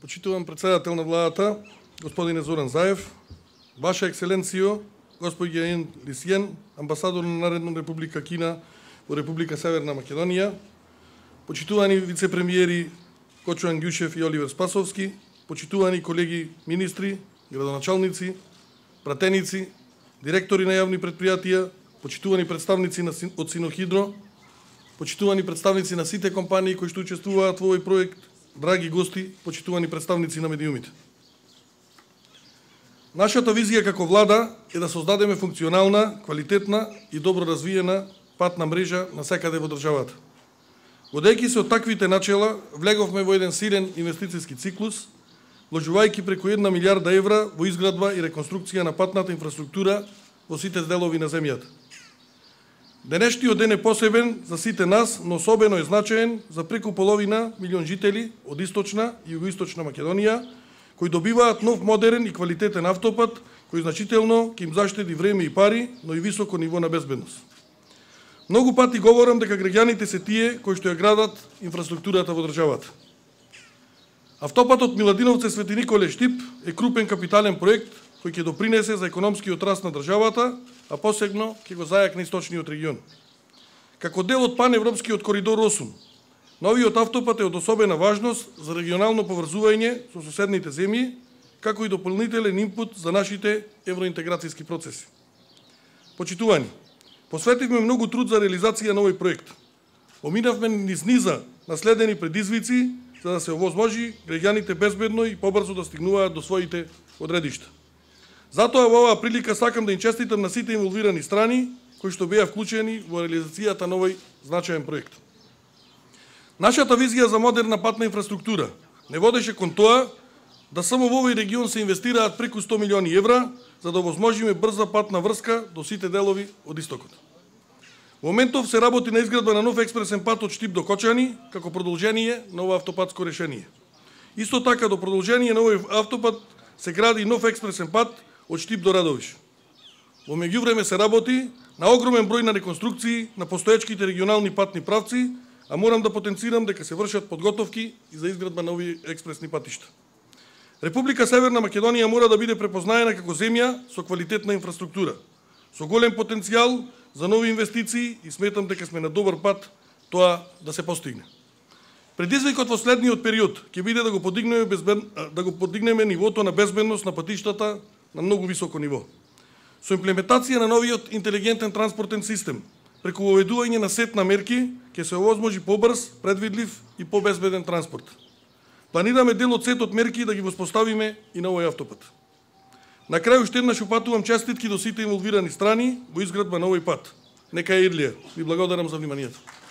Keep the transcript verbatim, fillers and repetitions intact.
Почитуван председател на владата, господине Зоран Заев, Ваша екселенциjo, госпоѓа Ен Лисиен, амбасадор на Народна република Кина во Република Северна Македонија, почитувани вице-премиери Кочо Ангјушев и Оливер Спасовски, почитувани колеги министри, градоначалници, пратеници, директори на јавни предпријатија, почитувани представници на, од Синохидро, почитувани представници на сите компании кои што учествуваат во овој проект, драги гости, почитувани представници на медиумите. Нашата визија како влада е да создадеме функционална, квалитетна и добро развиена патна мрежа на секаде во државата. Водејќи се од таквите начела, влеговме во еден силен инвестициски циклус, вложувајќи преку една милиарда евра во изградба и реконструкција на патната инфраструктура во сите делови на земјата. Денешниот ден е посебен за сите нас, но особено е значаен за преку половина милион жители од источна и југоисточна Македонија, кои добиваат нов модерен и квалитетен автопат, кој значително ќе им заштеди време и пари, но и високо ниво на безбедност. Многу пати говорам дека граѓаните се тие кои што ја градат инфраструктурата во државата. Автопатот Миладиновци Свети Николе Штип е крупен капитален проект кој ќе допринесе за економскиот раст на државата, а посебно ќе го зајакне источниот регион. Како дел од паневропскиот коридор осум, новиот автопат е од особена важност за регионално поврзување со соседните земји, како и дополнителен инпут за нашите евроинтеграцијски процеси. Почитувани, посветивме многу труд за реализација на овој проект. Поминавме низ низа наследени предизвици за да се овозможи граѓаните безбедно и побрзо да стигнуваат до своите одредишта. Затоа во оваа прилика сакам да им честитам на сите инволвирани страни кои што беа вклучени во реализацијата на овој значаен проект. Нашата визија за модерна патна инфраструктура не водеше кон тоа да само во овој регион се инвестираат преку сто милиони евра за да овозможиме брза патна врска до сите делови од истокот. Во моментов се работи на изградба на нов експресен пат од Штип до Кочани како продолжение на ова автопатско решение. Исто така до продолжение на овој автопат се гради нов експресен пат од Штип до Радовиш. Во меѓувреме се работи на огромен број на реконструкции на постоечките регионални патни правци, а морам да потенцирам дека се вршат подготовки и за изградба на овие експресни патишта. Република Северна Македонија мора да биде препознаена како земја со квалитетна инфраструктура, со голем потенцијал за нови инвестиции и сметам дека сме на добар пат тоа да се постигне. Предизвикот во следниот период ќе биде да го подигнеме безбед... да го подигнеме нивото на безбедност на патиштата на многу високо ниво. Со имплементација на новиот интелигентен транспортен систем, преку воведување на сет на мерки, ќе се овозможи побрз, предвидлив и побезбеден транспорт. Планираме дел од сетот мерки да ги воспоставиме и на овој автопат. На крај уште еднаш упатувам честитки до сите инволвирани страни во изградба на овој пат. Нека е ирлија. Ви благодарам за вниманието.